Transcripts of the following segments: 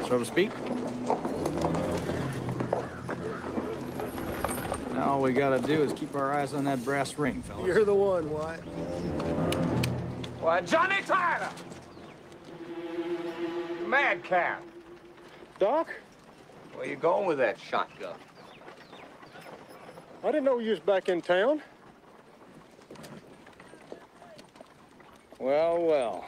so to speak. Now all we gotta do is keep our eyes on that brass ring, fellas. You're the one, Wyatt. Why, Johnny Tyler! Madcap! Doc, Where you going with that shotgun? I didn't know you was back in town. Well, well.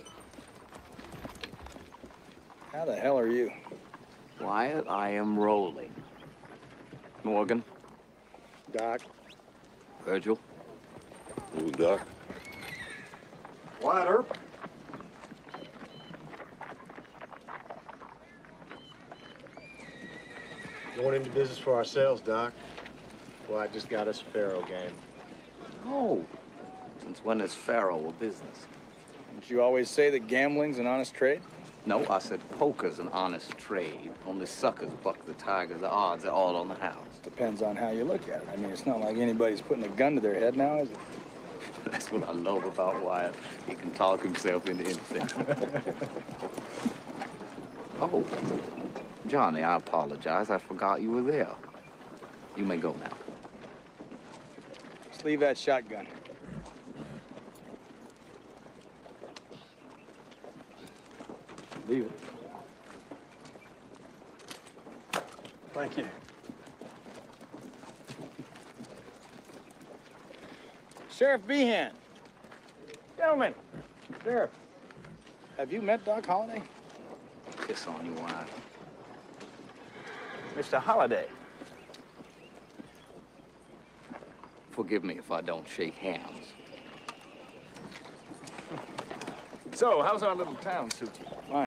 How the hell are you? Wyatt, I am rolling. Morgan? Doc. Virgil? Ooh, Doc. Wyatt Earp. Going into business for ourselves, Doc. Wyatt just got us a faro game. Oh. Since when is faro a business? Didn't you always say that gambling's an honest trade? No, I said poker's an honest trade. Only suckers buck the tiger. The odds are all on the house. Depends on how you look at it. I mean, it's not like anybody's putting a gun to their head now, is it? That's what I love about Wyatt. He can talk himself into anything. Oh, Johnny, I apologize. I forgot you were there. You may go now. Just leave that shotgun. Leave it. Thank you. Sheriff Behan. Gentlemen. Sheriff. Have you met Doc Holliday? Kiss on you, Wyatt. Mr. Holliday. Forgive me if I don't shake hands. So, how's our little town suit you?